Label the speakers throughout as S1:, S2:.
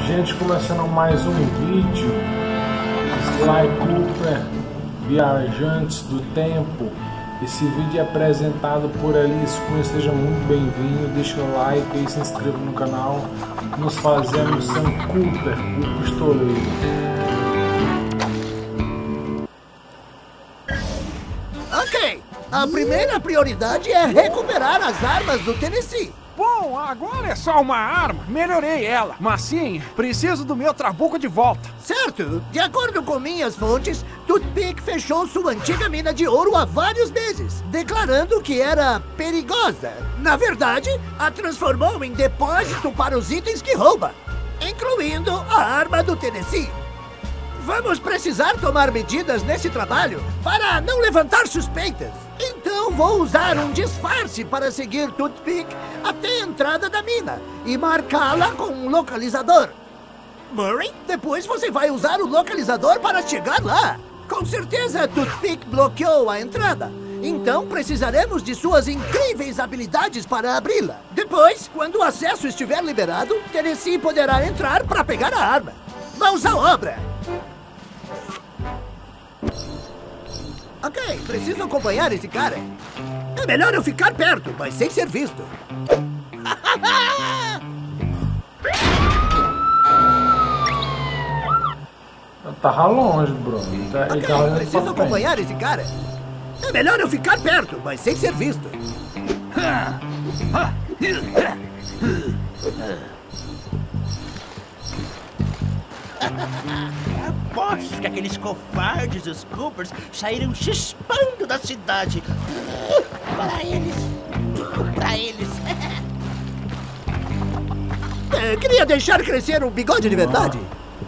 S1: Gente, começando mais um vídeo. Sly Cooper, Viajantes do Tempo. Esse vídeo é apresentado por Alice Cunha. Seja muito bem-vindo, deixa o like e se inscreva no canal. Nos fazemos Sam Cooper, o pistoleiro.
S2: Ok, a primeira prioridade é recuperar as armas do Tennessee.
S3: Bom, agora é só uma arma. Melhorei ela. Mas sim, preciso do meu trabuco de volta.
S2: Certo, de acordo com minhas fontes, Toothpick fechou sua antiga mina de ouro há vários meses, declarando que era perigosa. Na verdade, a transformou em depósito para os itens que rouba, incluindo a arma do Tennessee. Vamos precisar tomar medidas nesse trabalho para não levantar suspeitas. Então vou usar um disfarce para seguir Toothpick até a entrada da mina e marcá-la com um localizador. Murray, depois você vai usar o localizador para chegar lá. Com certeza Toothpick bloqueou a entrada. Então precisaremos de suas incríveis habilidades para abri-la. Depois, quando o acesso estiver liberado, Tennessee poderá entrar para pegar a arma. Mãos à obra! Ok, preciso acompanhar esse cara. É melhor eu ficar perto, mas sem ser visto.
S1: Tava longe, Bruno. Ele tá olhando
S2: preciso
S1: pra
S2: acompanhar
S1: frente.
S2: esse cara. É melhor eu ficar perto, mas sem ser visto.
S4: Aposto que aqueles covardes, os Coopers, saíram chispando da cidade. Para eles. Para eles.
S2: Queria deixar crescer um bigode de verdade.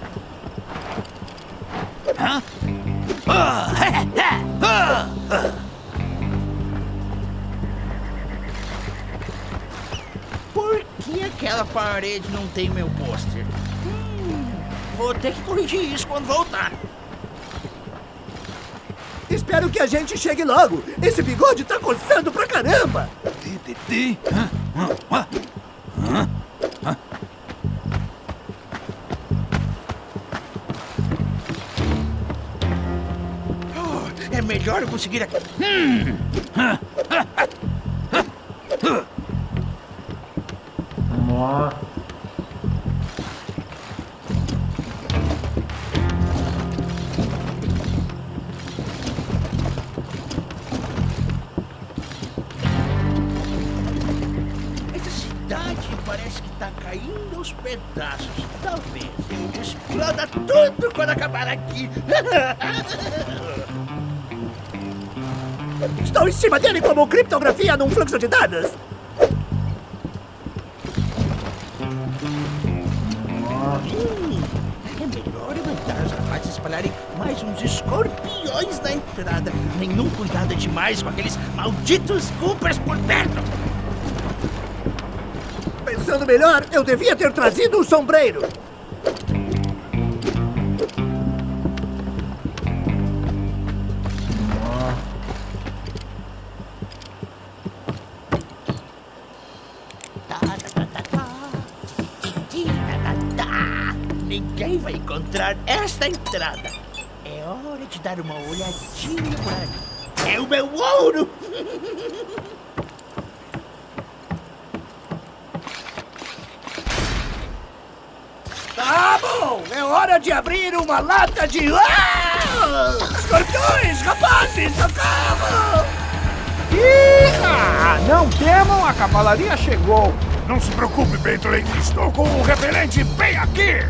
S4: Por que aquela parede não tem meu pôster? Vou ter que corrigir isso quando voltar.
S2: Espero que a gente chegue logo. Esse bigode tá coçando pra caramba.
S4: É melhor eu conseguir aqui.
S1: Vamos lá.
S4: Essa cidade parece que tá caindo aos pedaços. Talvez exploda tudo quando acabar aqui.
S2: Estou em cima dele como criptografia num fluxo de dados.
S4: É melhor levantar os rapazes e espalharem mais uns escorpiões na entrada. Nenhum cuidado é demais com aqueles malditos Coopers por perto.
S2: Pensando melhor, eu devia ter trazido um sombreiro.
S4: Ninguém vai encontrar esta entrada. É hora de dar uma olhadinha por aqui. É o meu ouro!
S2: Tá bom, é hora de abrir uma lata de... Escorpiões, rapazes, socorro!
S3: Não temam, a cavalaria chegou.
S5: Não se preocupe, Bentley. Estou com o repelente bem aqui.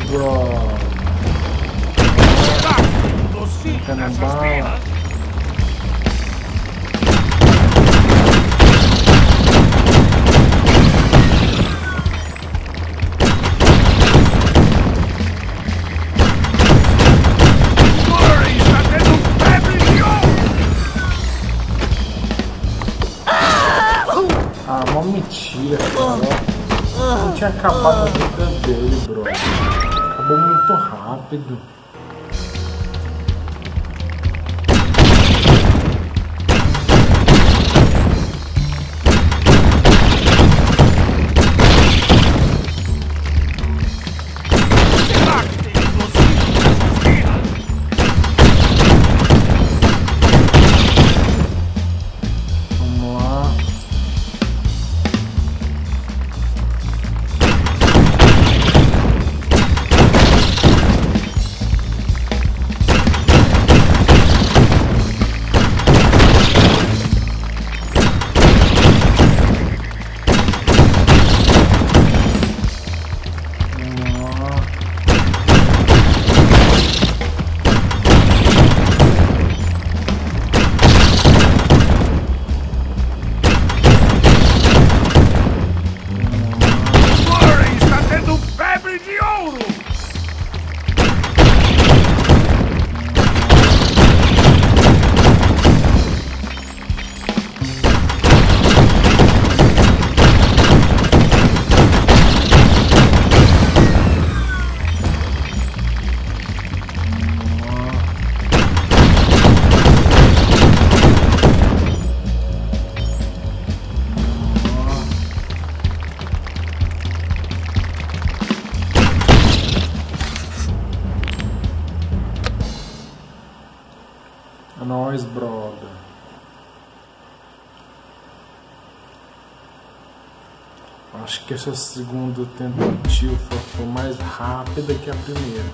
S1: bro. Fica na bala. Ah, uma mentira, cara. Não tinha acabado a vida dele, bro. Acabou muito rápido. Nós, brother. Acho que essa segunda tentativa foi mais rápida que a primeira.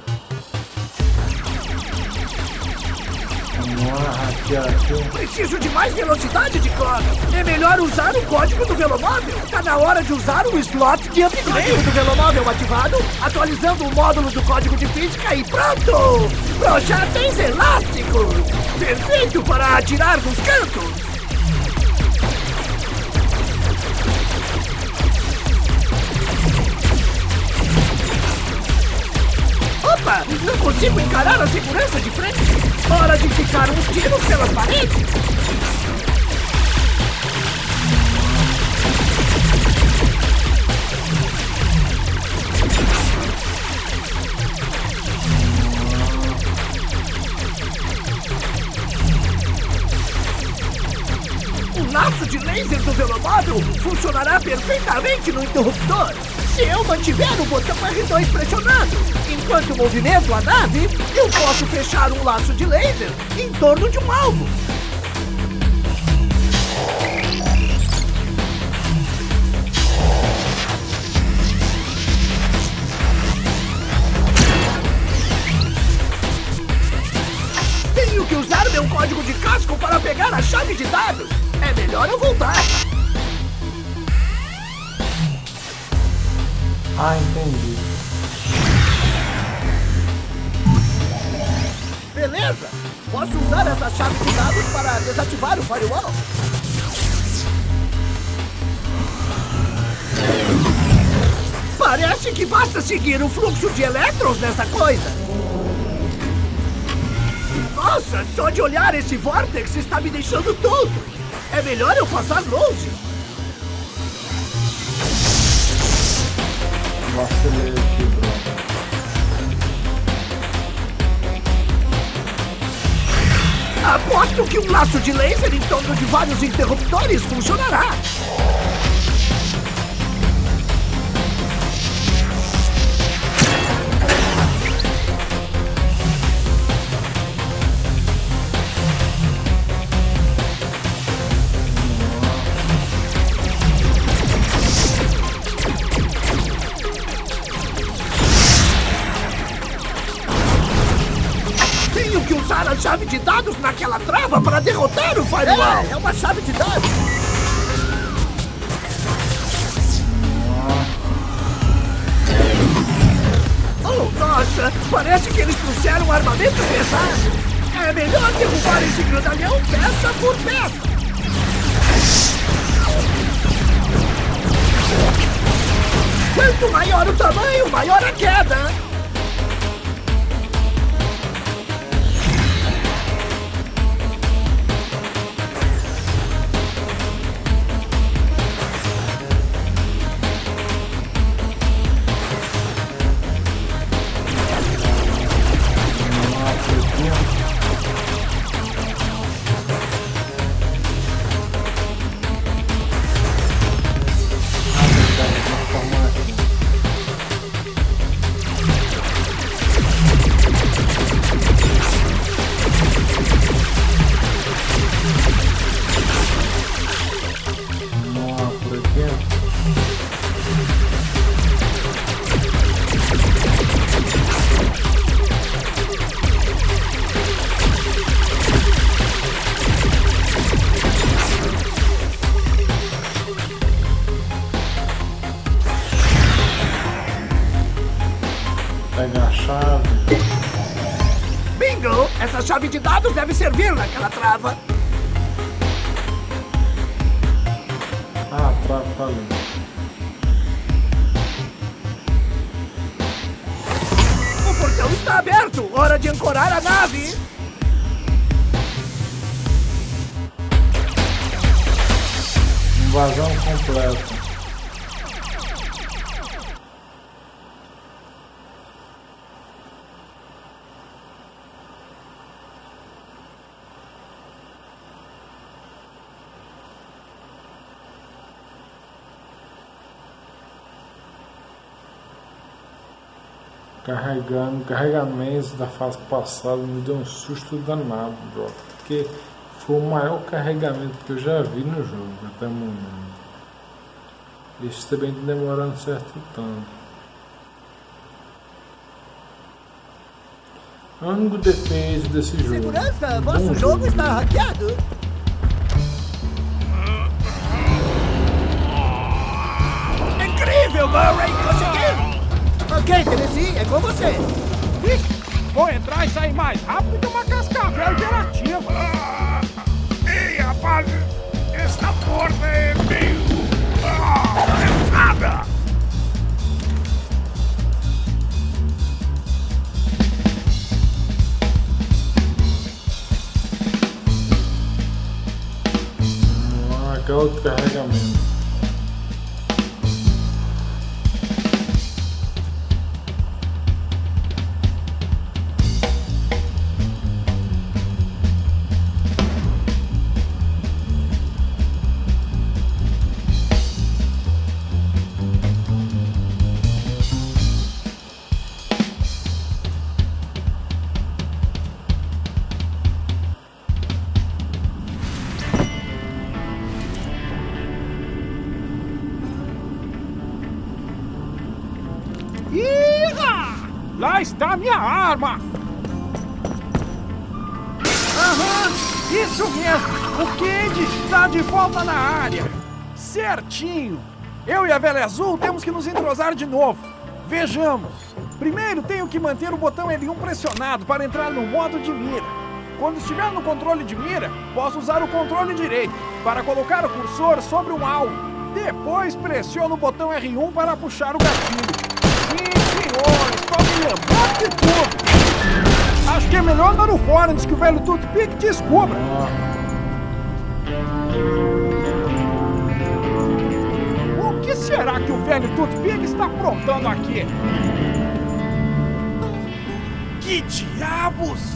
S1: Vamos lá, hackear aqui.
S2: Preciso de mais velocidade de cloda. É melhor usar o código do velomóvel. Tá na hora de usar o slot de upgrade. Código do velomóvel ativado, atualizando o módulo do código de física e pronto! Projéteis elásticos! Perfeito para atirar nos cantos! Opa! Não consigo encarar a segurança de frente! Hora de ficar uns tiros pelas paredes! O laço de laser do velomóvel funcionará perfeitamente no interruptor se eu mantiver o botão R2 pressionado. Enquanto movimento a nave, eu posso fechar um laço de laser em torno de um alvo. Tenho que usar meu código de casco para pegar a chave de dados. É melhor eu voltar.
S1: Ah, entendi.
S2: Beleza! Posso usar essa chave de dados para desativar o firewall? Parece que basta seguir o fluxo de elétrons nessa coisa. Nossa, só de olhar esse vórtex está me deixando tonto. É melhor eu passar longe.
S1: Vacilei aqui, bro.
S2: Aposto que um laço de laser em torno de vários interruptores funcionará. Tenho que usar a chave de dados naquela trava para derrotar o firewall. É uma chave de dados. Oh, Nossa, parece que eles trouxeram armamento pesado. É melhor derrubar esse grandalhão peça por peça. Quanto maior o tamanho, maior a queda.
S1: Pega a chave.
S2: Bingo! Essa chave de dados deve servir naquela trava.
S1: Ah, a trava tá ali.
S2: O portão está aberto. Hora de ancorar a nave.
S1: Invasão completa. Carregamentos da fase passada me deu um susto danado, bro. Porque foi o maior carregamento que eu já vi no jogo até o momento. Isso também tá demorando certo tanto. O único defeito desse jogo.
S2: Segurança, vosso jogo está hackeado. Incrível, Murray! Conseguiu! Ok, Tennessee, é com você.
S3: Vou entrar e sair mais rápido que uma cascavel interativa.
S5: Ei, rapaz, essa porta é meio... pesada.
S1: Aqui é outro carregamento.
S3: Lá está a minha arma! Aham, isso mesmo! O Cade está de volta na área! Certinho! Eu e a Velha Azul temos que nos entrosar de novo. Vejamos. Primeiro tenho que manter o botão L1 pressionado para entrar no modo de mira. Quando estiver no controle de mira, posso usar o controle direito para colocar o cursor sobre um alvo. Depois pressiono o botão R1 para puxar o gatilho. Sim, senhor, estou me lembrando de tudo. Acho que é melhor andar no fora antes que o velho Toothpick descubra. O que será que o velho Toothpick está aprontando aqui?
S4: Que diabos?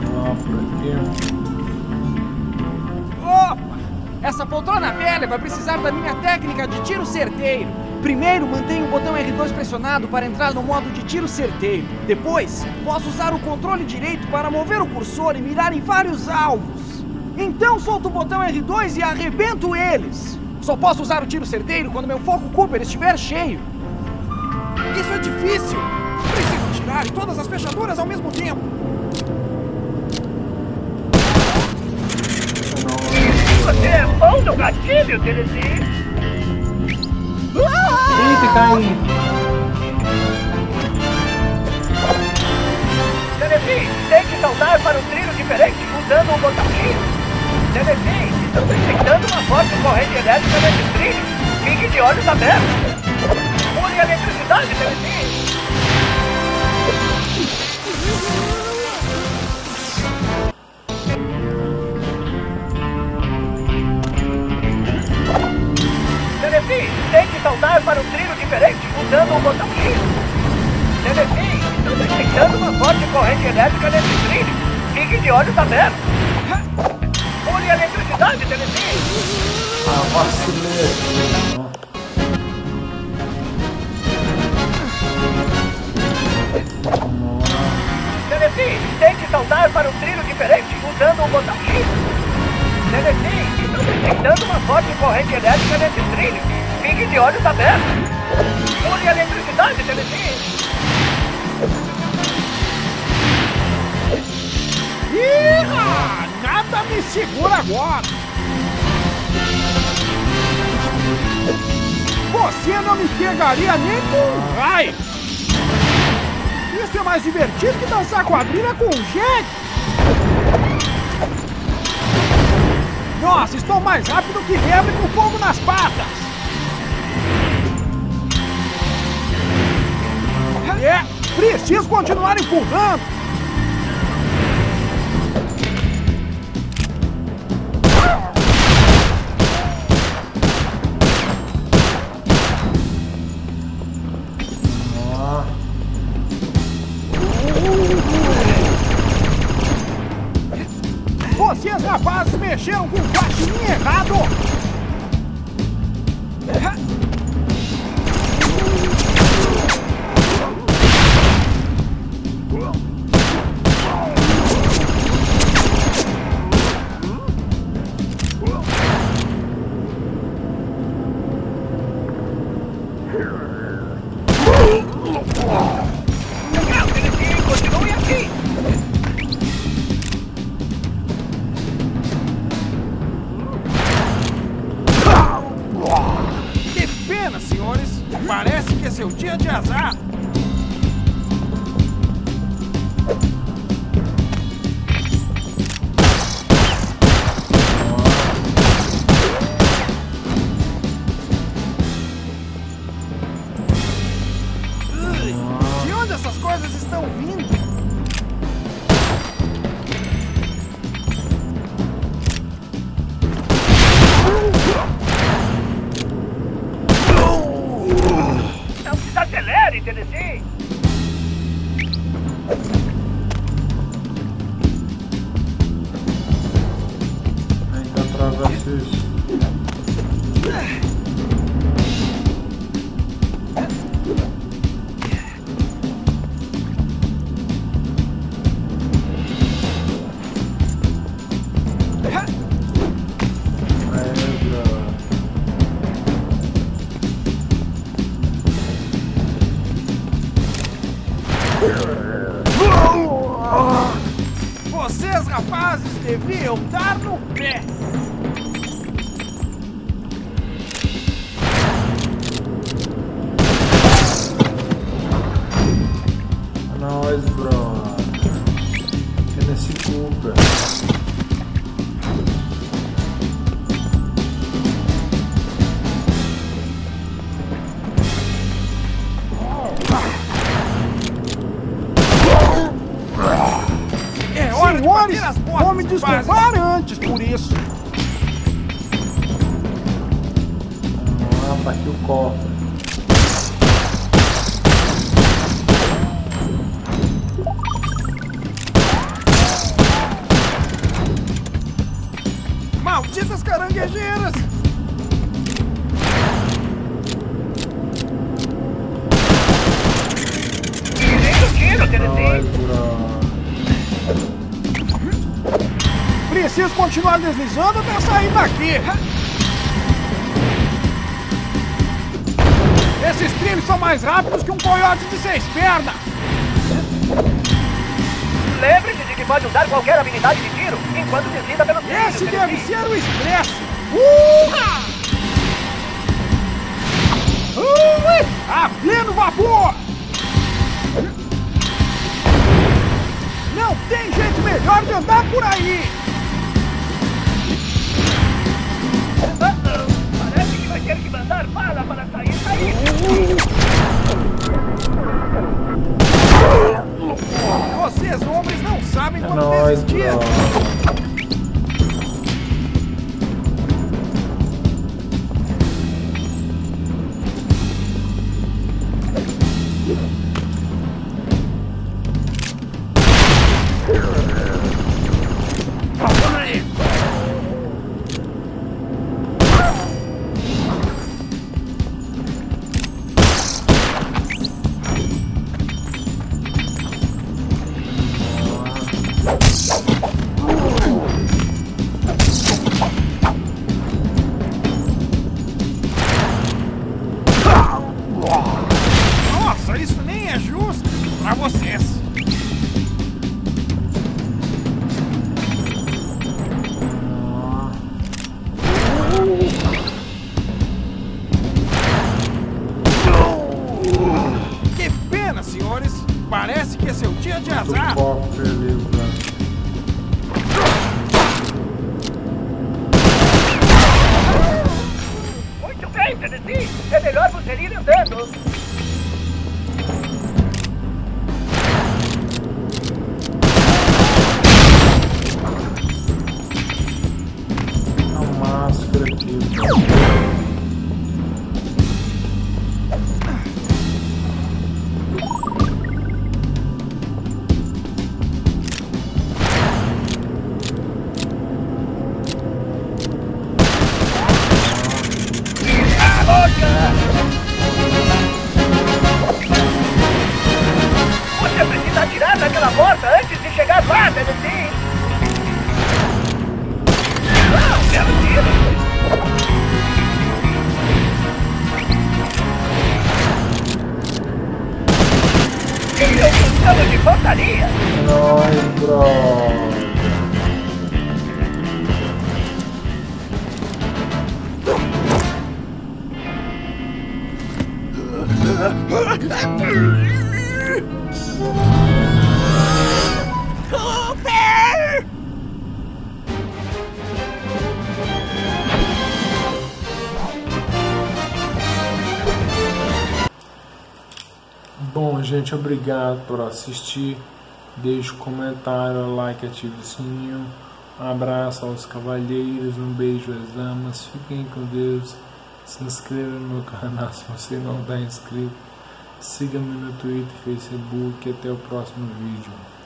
S3: Essa poltrona velha vai precisar usar da minha técnica de tiro certeiro. Primeiro, mantenho o botão R2 pressionado para entrar no modo de tiro certeiro. Depois, posso usar o controle direito para mover o cursor e mirar em vários alvos. Então solto o botão R2 e arrebento eles. Só posso usar o tiro certeiro quando meu foco Cooper estiver cheio. Isso é difícil! Preciso atirar em todas as fechaduras ao mesmo tempo.
S2: Você é bom no gatilho, Terezinha.
S1: Eita, caí.
S2: Terezinha, tente saltar para um trilho diferente usando o botão X. Terezinha, estou detectando uma forte corrente elétrica nesse trilho. Fique de olhos abertos. Pule a eletricidade, Terezinha. Terezinha, tente saltar para um trilho diferente usando o botão X. Terezinha, estou detectando uma forte corrente elétrica nesse trilho. Fique de olhos abertos. Pule a eletricidade, Terezinha.
S1: Ah, vacilei.
S2: Terezinha, tente saltar para um trilho diferente usando o botão X. Terezinha, estou detectando uma forte corrente elétrica nesse trilho. Fique de olhos abertos. Pule a eletricidade, Terezinha.
S3: Ih, nada me segura agora! Você não me pegaria nem com raio! Isso é mais divertido que dançar quadrilha com gente! Nossa, estou mais rápido que lebre com fogo nas patas! É, preciso continuar empurrando! Vocês rapazes mexeram com o guaxinim errado!
S2: Não, Terezinha, continue aqui.
S3: Que pena, senhores! Parece que é seu dia de azar! De onde essas coisas estão vindo?
S2: Não se desacelere, Terezinha.
S1: Ainda atravesso isso.
S3: Vocês, rapazes, deviam dar no pé!
S1: Nós, brother. É nesse Cooper.
S3: É hora de bater as botas! Vou me desculpar antes por isso!
S1: Ah, tá aqui o cofre.
S3: Malditas caranguejeiras! preciso continuar deslizando até sair daqui. Esses trilhos são mais rápidos que um coiote de 6 pernas.
S2: Lembre-se de que pode usar qualquer habilidade de tiro enquanto desliza pelos trilhos.
S3: Esse deve ser o Expresso. A pleno vapor! Não tem jeito melhor de andar por aí!
S2: Parece que vai ter que mandar bala para sair daí.
S3: Vocês, homens, não sabem
S1: É
S3: quando
S1: nóis,
S3: desistir!
S1: bro.
S3: Nossa, isso nem é justo pra vocês! Que pena, senhores! Parece que esse é o dia de azar!
S1: Do cofre ali, bro.
S2: Muito bem, Tennessee. É melhor você ir andando.
S1: A máscara aqui, bro.
S2: Você precisa atirar naquela porta antes de chegar lá, Tennessee. Não, belo tiro. Eu gostava de infantaria.
S1: Nóis, bro.
S4: Cooper!
S1: Bom, gente, obrigado por assistir. Deixe um comentário, like, ative o sininho. Um abraço aos cavalheiros, um beijo às damas. Fiquem com Deus. Se inscreva no meu canal se você não está inscrito. Siga-me no Twitter e Facebook. Até o próximo vídeo.